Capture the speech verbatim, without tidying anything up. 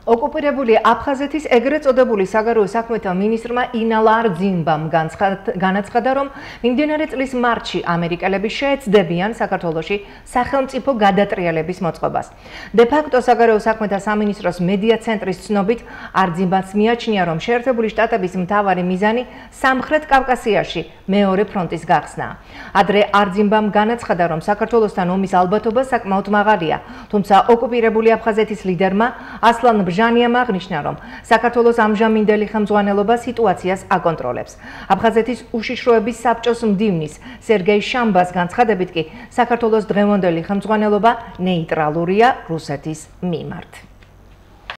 ოკუპირებული აფხაზეთის ეგრეთ წოდებული საგარეო საქმეთა მინისტრმა ინალა არძიმბამ განაცხადა, რომ მიმდინარე წლის მარტში ამერიკელები შეეცდებიან საქართველოში სახელმწიფო გადატრიალების მოწყობას. დე-ფაქტო საგარეო საქმეთა სამინისტროს მედია ცენტრის ცნობით, არძიმბაც მიაჩნია, რომ შეერთებული შტატების მთავარი მიზანი სამხრეთ კავკასიაში მეორე ფრონტის გახსნაა. ადრე არძიმბამ განაცხადა, რომ საქართველოსთან ომის ალბათობა საკმაოდ მაღალია, თუმცა ოკუპირებული აფხაზეთის ლიდერმა ასლან ჟანიამ აღნიშნა, რომ საქართველოს ამჟამინდელი ხელმძღვანელობა სიტუაციას აკონტროლებს. აფხაზეთის უშიშროების საბჭოს მდივნის სერგეი შამბას განცხადებით კი საქართველოს დღევანდელი ხელმძღვანელობა ნეიტრალურია რუსეთის მიმართ.